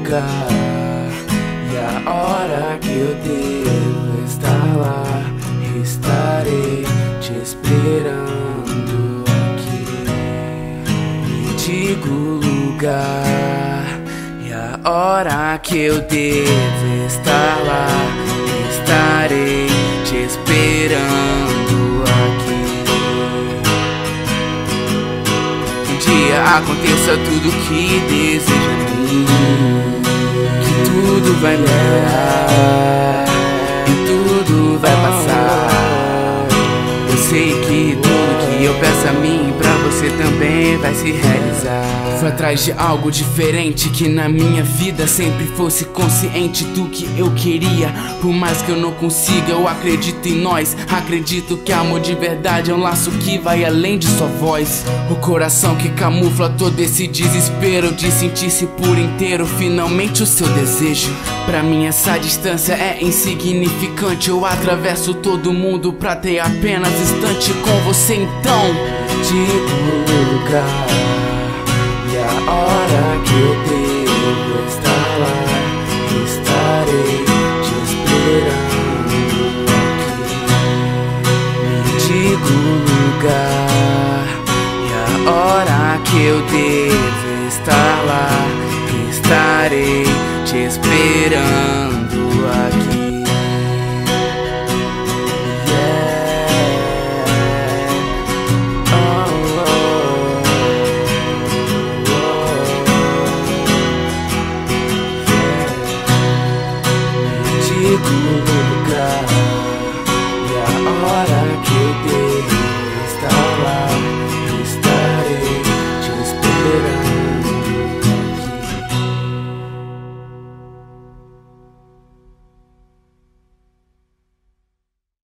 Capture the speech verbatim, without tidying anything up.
lugar e a hora que eu devo estar lá, estarei te esperando aqui. Me diga o lugar e a hora que eu devo estar lá, estarei te esperando aqui. Um dia aconteça tudo que deseja a mim, que tudo vai melhorar e tudo vai passar. Eu sei que tudo que eu peço a mim, pra você também vai se realizar. Fui atrás de algo diferente, que na minha vida sempre fosse consciente do que eu queria. Por mais que eu não consiga, eu acredito em nós. Acredito que amor de verdade é um laço que vai além de sua voz. O coração que camufla todo esse desespero de sentir-se por inteiro finalmente o seu desejo. Pra mim essa distância é insignificante. Eu atravesso todo mundo pra ter apenas instante com você. Então digo o lugar e a hora que eu